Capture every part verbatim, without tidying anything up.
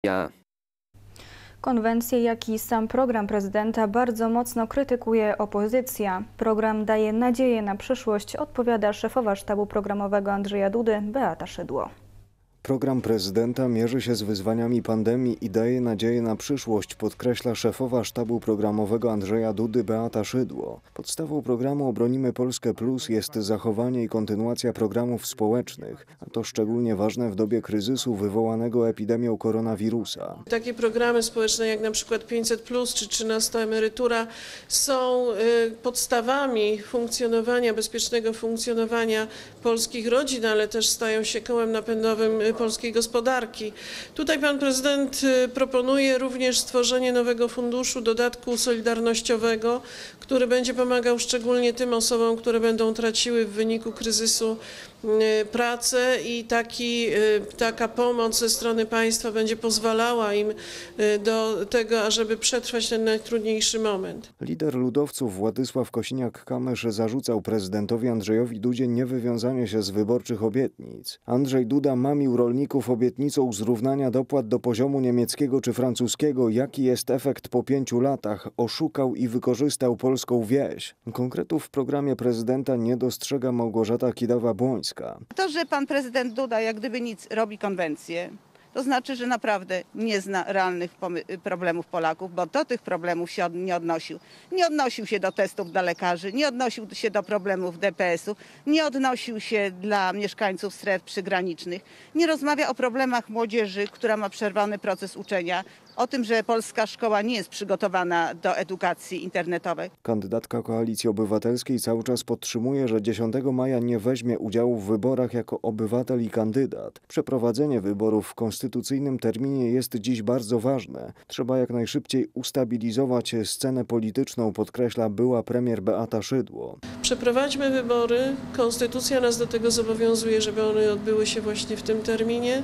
Ja. Konwencję, jak i sam program prezydenta bardzo mocno krytykuje opozycja. Program daje nadzieję na przyszłość, odpowiada szefowa sztabu programowego Andrzeja Dudy, Beata Szydło. Program prezydenta mierzy się z wyzwaniami pandemii i daje nadzieję na przyszłość, podkreśla szefowa sztabu programowego Andrzeja Dudy, Beata Szydło. Podstawą programu Obronimy Polskę Plus jest zachowanie i kontynuacja programów społecznych, a to szczególnie ważne w dobie kryzysu wywołanego epidemią koronawirusa. Takie programy społeczne jak na przykład pięćset plus czy trzynasta emerytura są podstawami funkcjonowania, bezpiecznego funkcjonowania polskich rodzin, ale też stają się kołem napędowym polskiej gospodarki. Tutaj pan prezydent proponuje również stworzenie nowego funduszu dodatku solidarnościowego, który będzie pomagał szczególnie tym osobom, które będą traciły w wyniku kryzysu pracę i taki, taka pomoc ze strony państwa będzie pozwalała im do tego, ażeby przetrwać ten najtrudniejszy moment. Lider ludowców Władysław Kosiniak-Kamysz zarzucał prezydentowi Andrzejowi Dudzie niewywiązanie się z wyborczych obietnic. Andrzej Duda mamił rolników obietnicą zrównania dopłat do poziomu niemieckiego czy francuskiego. Jaki jest efekt po pięciu latach? Oszukał i wykorzystał polską wieś. Konkretów w programie prezydenta nie dostrzega Małgorzata Kidawa-Błońska. To, że pan prezydent Duda jak gdyby nic robi konwencję, to znaczy, że naprawdę nie zna realnych problemów Polaków, bo do tych problemów się nie odnosił. Nie odnosił się do testów dla lekarzy, nie odnosił się do problemów D P S-u, nie odnosił się dla mieszkańców stref przygranicznych, nie rozmawia o problemach młodzieży, która ma przerwany proces uczenia, o tym, że polska szkoła nie jest przygotowana do edukacji internetowej. Kandydatka Koalicji Obywatelskiej cały czas podtrzymuje, że dziesiątego maja nie weźmie udziału w wyborach jako obywatel i kandydat. Przeprowadzenie wyborów w konstytucyjnym terminie jest dziś bardzo ważne. Trzeba jak najszybciej ustabilizować scenę polityczną, podkreśla była premier Beata Szydło. Przeprowadźmy wybory. Konstytucja nas do tego zobowiązuje, żeby one odbyły się właśnie w tym terminie.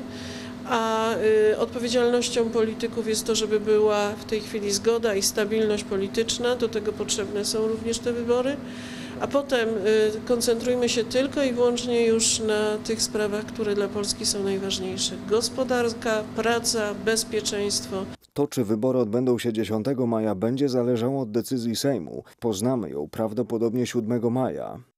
A y, odpowiedzialnością polityków jest to, żeby była w tej chwili zgoda i stabilność polityczna. Do tego potrzebne są również te wybory. A potem y, koncentrujmy się tylko i wyłącznie już na tych sprawach, które dla Polski są najważniejsze. Gospodarka, praca, bezpieczeństwo. To, czy wybory odbędą się dziesiątego maja, będzie zależało od decyzji Sejmu. Poznamy ją prawdopodobnie siódmego maja.